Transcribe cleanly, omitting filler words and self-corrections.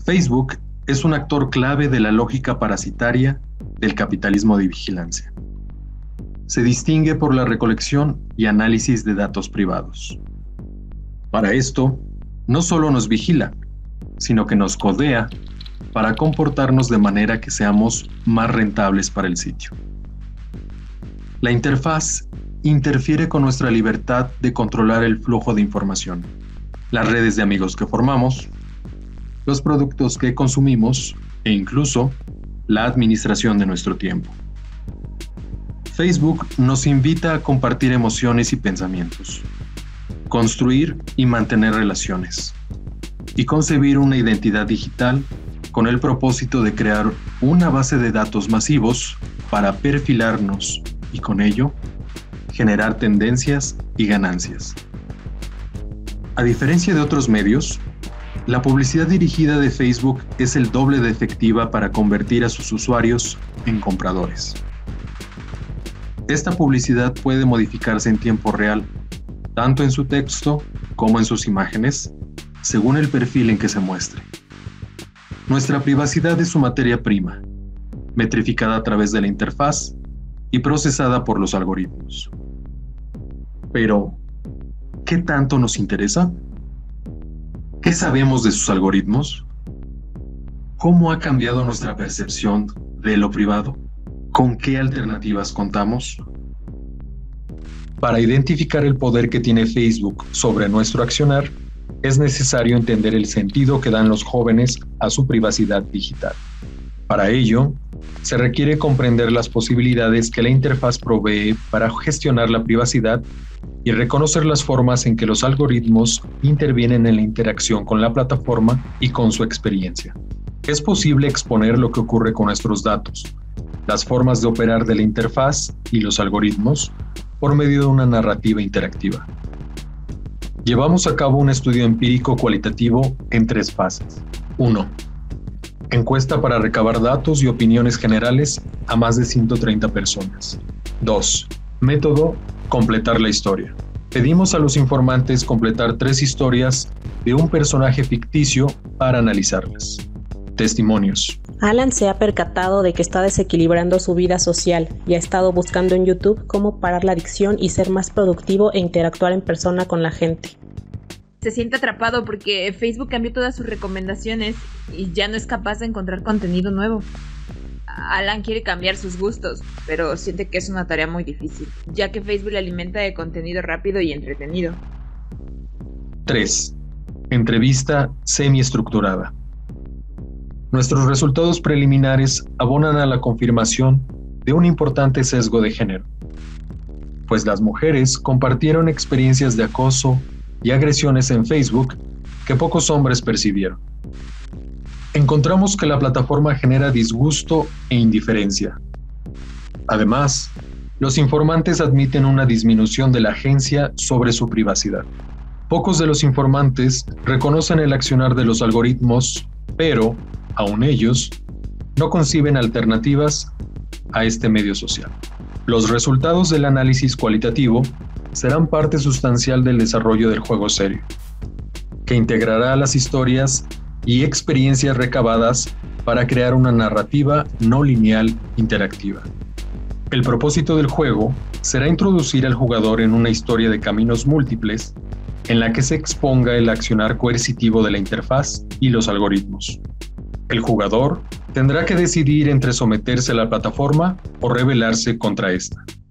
Facebook es un actor clave de la lógica parasitaria del capitalismo de vigilancia. Se distingue por la recolección y análisis de datos privados. Para esto, no solo nos vigila, sino que nos codea para comportarnos de manera que seamos más rentables para el sitio. La interfaz interfiere con nuestra libertad de controlar el flujo de información, las redes de amigos que formamos, los productos que consumimos e incluso la administración de nuestro tiempo. Facebook nos invita a compartir emociones y pensamientos, construir y mantener relaciones, y concebir una identidad digital con el propósito de crear una base de datos masivos para perfilarnos y con ello generar tendencias y ganancias. A diferencia de otros medios, la publicidad dirigida de Facebook es el doble de efectiva para convertir a sus usuarios en compradores. Esta publicidad puede modificarse en tiempo real, tanto en su texto como en sus imágenes, según el perfil en que se muestre. Nuestra privacidad es su materia prima, metrificada a través de la interfaz y procesada por los algoritmos. Pero, ¿qué tanto nos interesa? ¿Qué sabemos de sus algoritmos? ¿Cómo ha cambiado nuestra percepción de lo privado? ¿Con qué alternativas contamos? Para identificar el poder que tiene Facebook sobre nuestro accionar, es necesario entender el sentido que dan los jóvenes a su privacidad digital. Para ello, se requiere comprender las posibilidades que la interfaz provee para gestionar la privacidad y reconocer las formas en que los algoritmos intervienen en la interacción con la plataforma y con su experiencia. Es posible exponer lo que ocurre con nuestros datos, las formas de operar de la interfaz y los algoritmos por medio de una narrativa interactiva. Llevamos a cabo un estudio empírico cualitativo en 3 fases. 1. Encuesta para recabar datos y opiniones generales a más de 130 personas. 2. Método: completar la historia. Pedimos a los informantes completar 3 historias de un personaje ficticio para analizarlas. Testimonios. Alan se ha percatado de que está desequilibrando su vida social y ha estado buscando en YouTube cómo parar la adicción y ser más productivo e interactuar en persona con la gente. Se siente atrapado porque Facebook cambió todas sus recomendaciones y ya no es capaz de encontrar contenido nuevo. Alan quiere cambiar sus gustos, pero siente que es una tarea muy difícil, ya que Facebook le alimenta de contenido rápido y entretenido. 3. Entrevista semiestructurada. Nuestros resultados preliminares abonan a la confirmación de un importante sesgo de género, pues las mujeres compartieron experiencias de acoso y agresiones en Facebook que pocos hombres percibieron. Encontramos que la plataforma genera disgusto e indiferencia. Además, los informantes admiten una disminución de la agencia sobre su privacidad. Pocos de los informantes reconocen el accionar de los algoritmos, pero, aun ellos, no conciben alternativas a este medio social. Los resultados del análisis cualitativo serán parte sustancial del desarrollo del juego serio, que integrará las historias y experiencias recabadas para crear una narrativa no lineal interactiva. El propósito del juego será introducir al jugador en una historia de caminos múltiples en la que se exponga el accionar coercitivo de la interfaz y los algoritmos. El jugador tendrá que decidir entre someterse a la plataforma o rebelarse contra esta.